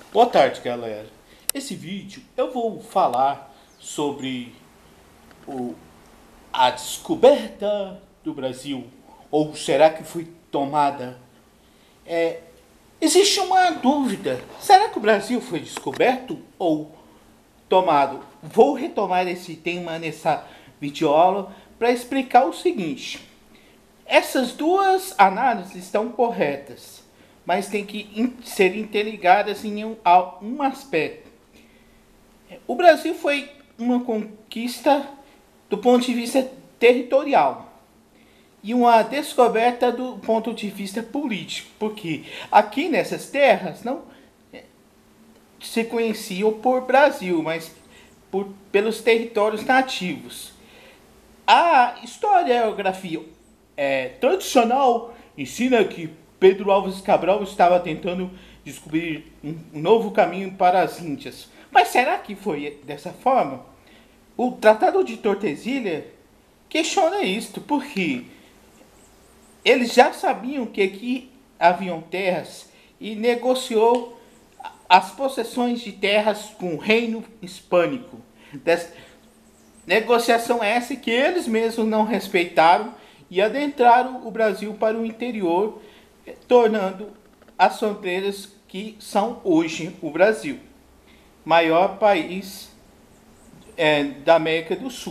Boa tarde, galera. Esse vídeo eu vou falar sobre o, a descoberta do Brasil, ou será que foi tomada? Existe uma dúvida: será que o Brasil foi descoberto ou tomado? Vou retomar esse tema nessa videoaula para explicar o seguinte: essas duas análises estão corretas, mas tem que ser interligadas em um aspecto. O Brasil foi uma conquista do ponto de vista territorial e uma descoberta do ponto de vista político, porque aqui nessas terras não se conheciam por Brasil, mas pelos territórios nativos. A historiografia tradicional ensina que Pedro Álvares Cabral estava tentando descobrir um novo caminho para as Índias. Mas será que foi dessa forma? O Tratado de Tordesilhas questiona isto, porque eles já sabiam que aqui haviam terras e negociou as possessões de terras com o reino hispânico. Negociação essa que eles mesmos não respeitaram e adentraram o Brasil para o interior, tornando as fronteiras que são hoje o Brasil, maior país da América do Sul.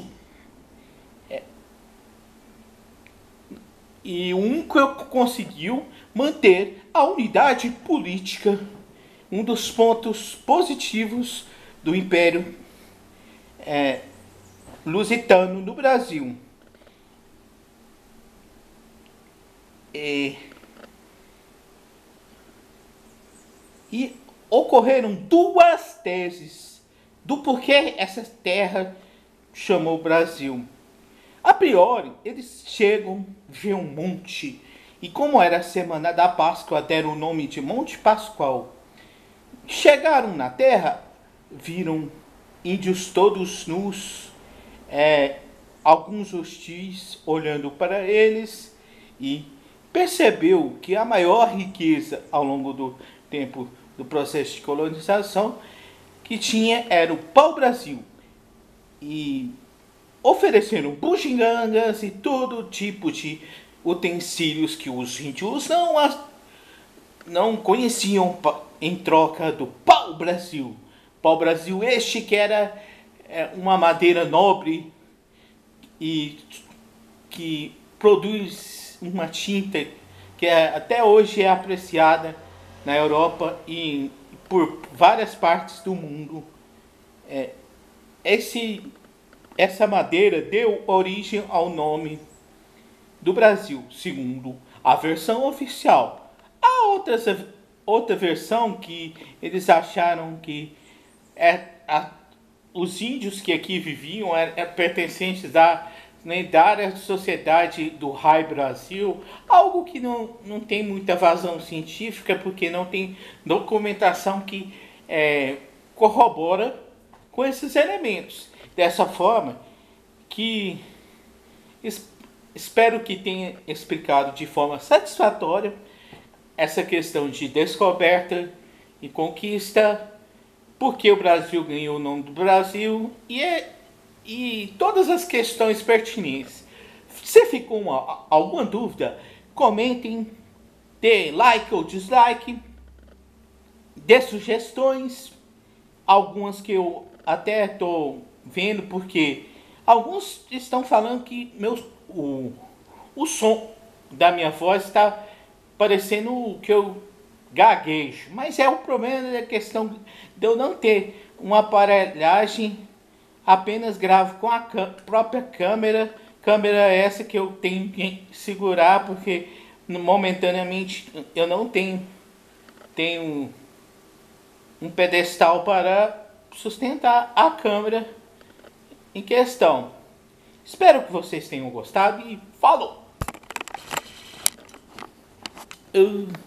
E um que conseguiu manter a unidade política, um dos pontos positivos do Império Lusitano no Brasil. E ocorreram duas teses do porquê essa terra chamou Brasil. A priori, eles chegam, vê um monte, e como era a semana da Páscoa, deram o nome de Monte Pascoal. Chegaram na terra, viram índios todos nus, alguns hostis olhando para eles, e percebeu que a maior riqueza ao longo do tempo do processo de colonização que tinha era o pau-brasil. E ofereceram bugigangas e todo tipo de utensílios que os índios não conheciam em troca do pau-brasil. Pau-brasil este que era uma madeira nobre e que produz uma tinta que até hoje é apreciada na Europa e por várias partes do mundo. Essa madeira deu origem ao nome do Brasil, segundo a versão oficial. Há outra versão que eles acharam que os índios que aqui viviam eram pertencentes à lendária sociedade do Rai Brasil, algo que não tem muita vazão científica, porque não tem documentação que corrobora com esses elementos. Dessa forma, que espero que tenha explicado de forma satisfatória essa questão de descoberta e conquista, porque o Brasil ganhou o nome do Brasil e todas as questões pertinentes. Se ficou alguma dúvida, comentem, dê like ou dislike, dê sugestões, algumas que eu até estou vendo, porque alguns estão falando que o som da minha voz está parecendo que eu gaguejo, mas o problema da questão de eu não ter uma aparelhagem, apenas gravo com a própria câmera essa que eu tenho que segurar, porque momentaneamente eu não tenho um pedestal para sustentar a câmera em questão. Espero que vocês tenham gostado e falou!